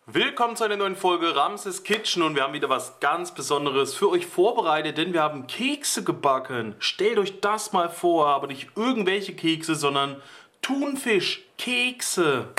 Willkommen zu einer neuen Folge Ramses Kitchen und wir haben wieder was ganz Besonderes für euch vorbereitet, denn wir haben Kekse gebacken. Stellt euch das mal vor, aber nicht irgendwelche Kekse, sondern Thunfischkekse.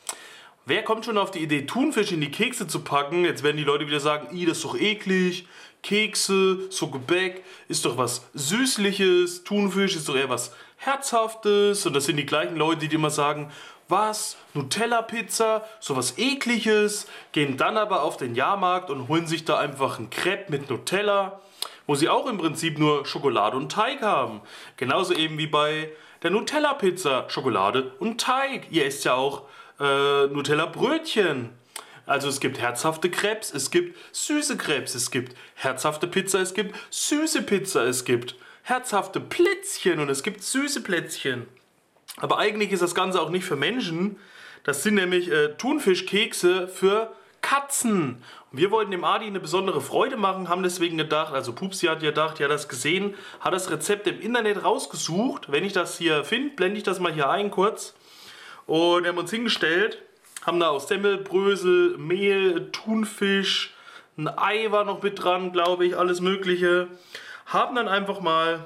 Wer kommt schon auf die Idee, Thunfisch in die Kekse zu packen? Jetzt werden die Leute wieder sagen, das ist doch eklig. Kekse, so Gebäck, ist doch was Süßliches. Thunfisch ist doch eher was Herzhaftes. Und das sind die gleichen Leute, die immer sagen, was? Nutella-Pizza? Sowas Ekliges. Gehen dann aber auf den Jahrmarkt und holen sich da einfach ein Crepe mit Nutella, wo sie auch im Prinzip nur Schokolade und Teig haben. Genauso eben wie bei der Nutella-Pizza. Schokolade und Teig. Ihr esst ja auch Nutella-Brötchen. Also es gibt herzhafte Crepes, es gibt süße Crepes, es gibt herzhafte Pizza, es gibt süße Pizza, es gibt herzhafte Plätzchen und es gibt süße Plätzchen. Aber eigentlich ist das Ganze auch nicht für Menschen. Das sind nämlich Thunfischkekse für Katzen. Und wir wollten dem Adi eine besondere Freude machen, haben deswegen gedacht, also Pupsi hat gedacht, ja das gesehen, hat das Rezept im Internet rausgesucht. Wenn ich das hier finde, blende ich das mal hier ein kurz. Und wir haben uns hingestellt, haben da aus Semmel, Brösel, Mehl, Thunfisch, ein Ei war noch mit dran, glaube ich, alles mögliche. Haben dann einfach mal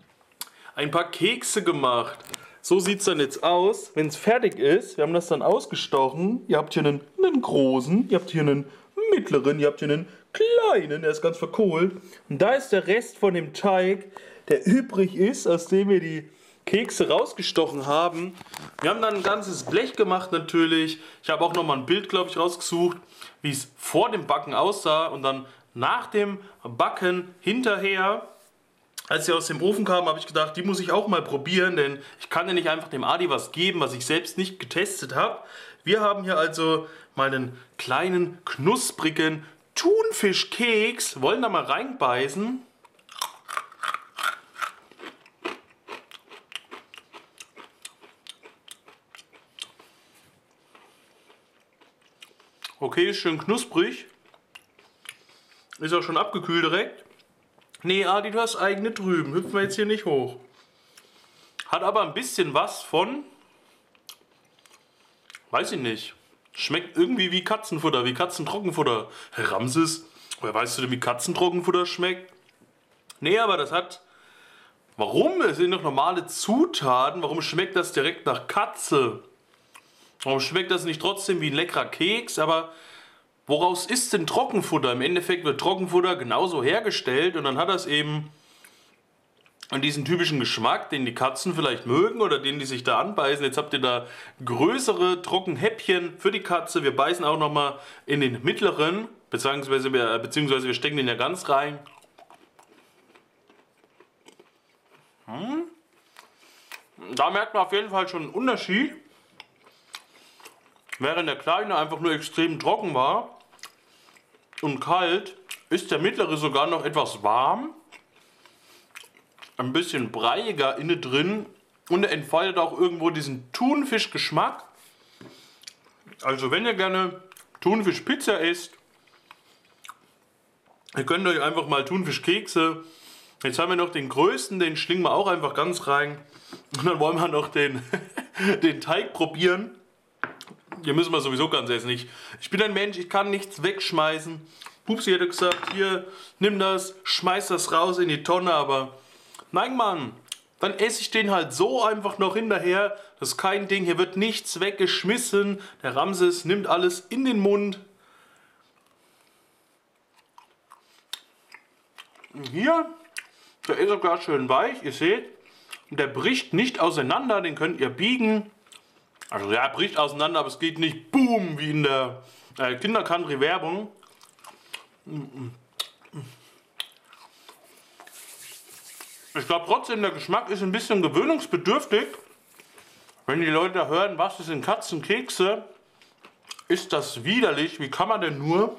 ein paar Kekse gemacht. So sieht es dann jetzt aus, wenn es fertig ist. Wir haben das dann ausgestochen. Ihr habt hier einen großen, ihr habt hier einen mittleren, ihr habt hier einen kleinen, der ist ganz verkohlt. Und da ist der Rest von dem Teig, der übrig ist, aus dem wir die Kekse rausgestochen haben. Wir haben dann ein ganzes Blech gemacht natürlich. Ich habe auch nochmal ein Bild, glaube ich, rausgesucht, wie es vor dem Backen aussah und dann nach dem Backen hinterher. Als sie aus dem Ofen kamen, habe ich gedacht, die muss ich auch mal probieren, denn ich kann ja nicht einfach dem Adi was geben, was ich selbst nicht getestet habe. Wir haben hier also meinen kleinen, knusprigen Thunfischkeks. Wollen da mal reinbeißen. Okay, ist schön knusprig. Ist auch schon abgekühlt direkt. Nee, Adi, du hast eigene drüben. Hüpfen wir jetzt hier nicht hoch. Hat aber ein bisschen was von, weiß ich nicht. Schmeckt irgendwie wie Katzenfutter, wie Katzentrockenfutter. Herr Ramses, woher weißt du denn, wie Katzentrockenfutter schmeckt? Nee, aber das hat... Warum? Es sind doch normale Zutaten. Warum schmeckt das direkt nach Katze? Warum schmeckt das nicht trotzdem wie ein leckerer Keks? Aber woraus ist denn Trockenfutter? Im Endeffekt wird Trockenfutter genauso hergestellt und dann hat das eben diesen typischen Geschmack, den die Katzen vielleicht mögen oder den die sich da anbeißen. Jetzt habt ihr da größere Trockenhäppchen für die Katze. Wir beißen auch nochmal in den mittleren, beziehungsweise wir stecken den ja ganz rein. Da merkt man auf jeden Fall schon einen Unterschied. Während der kleine einfach nur extrem trocken war und kalt, ist der mittlere sogar noch etwas warm, ein bisschen breiiger innen drin und er entfaltet auch irgendwo diesen Thunfischgeschmack. Also wenn ihr gerne Thunfischpizza isst, ihr könnt euch einfach mal Thunfischkekse. Jetzt haben wir noch den größten, den schlingen wir auch einfach ganz rein und dann wollen wir noch den Teig probieren. Hier müssen wir sowieso ganz essen. Ich bin ein Mensch, ich kann nichts wegschmeißen. Pupsi hätte gesagt, hier, nimm das, schmeiß das raus in die Tonne, aber nein, Mann, dann esse ich den halt so einfach noch hinterher. Das ist kein Ding, hier wird nichts weggeschmissen. Der Ramses nimmt alles in den Mund. Und hier, der ist sogar schön weich, ihr seht, der bricht nicht auseinander, den könnt ihr biegen. Also ja, bricht auseinander, aber es geht nicht boom, wie in der Kinder-Country-Werbung. Ich glaube trotzdem, der Geschmack ist ein bisschen gewöhnungsbedürftig. Wenn die Leute hören, was das sind Katzenkekse, ist das widerlich. Wie kann man denn nur?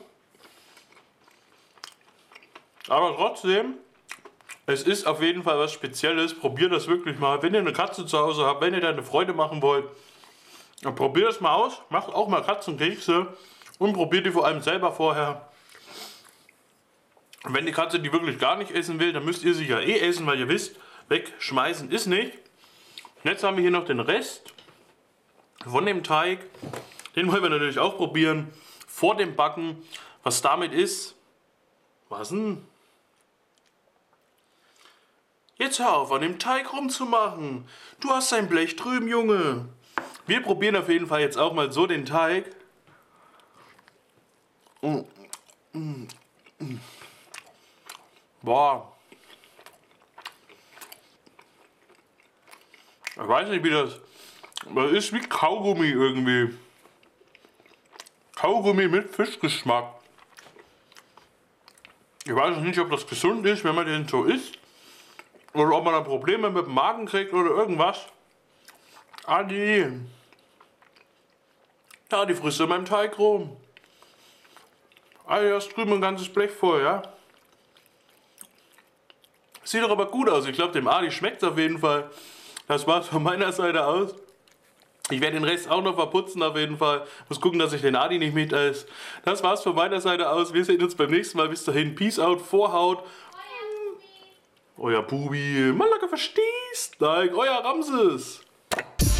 Aber trotzdem, es ist auf jeden Fall was Spezielles. Probiert das wirklich mal. Wenn ihr eine Katze zu Hause habt, wenn ihr da eine Freude machen wollt, dann probiert es mal aus, macht auch mal Katzenkekse und probiert die vor allem selber vorher. Wenn die Katze die wirklich gar nicht essen will, dann müsst ihr sie ja eh essen, weil ihr wisst, wegschmeißen ist nicht. Und jetzt haben wir hier noch den Rest von dem Teig. Den wollen wir natürlich auch probieren. vor dem Backen. Was damit ist? Was denn? Jetzt hör auf, an dem Teig rumzumachen. Du hast dein Blech drüben, Junge. Wir probieren auf jeden Fall jetzt auch mal so den Teig. Boah. Ich weiß nicht, wie das ist wie Kaugummi irgendwie. Kaugummi mit Fischgeschmack. Ich weiß nicht, ob das gesund ist, wenn man den so isst. Oder ob man da Probleme mit dem Magen kriegt oder irgendwas. Adi. Ja, die frisst in meinem Teig rum. Adi, hast drüben ein ganzes Blech voll, ja? Sieht doch aber gut aus. Ich glaube, dem Adi schmeckt es auf jeden Fall. Das war's von meiner Seite aus. Ich werde den Rest auch noch verputzen auf jeden Fall. Muss gucken, dass ich den Adi nicht mit esse. Das war's von meiner Seite aus. Wir sehen uns beim nächsten Mal. Bis dahin. Peace out. Vorhaut. Euer Bubi. Malaka verstehst. Like euer Ramses.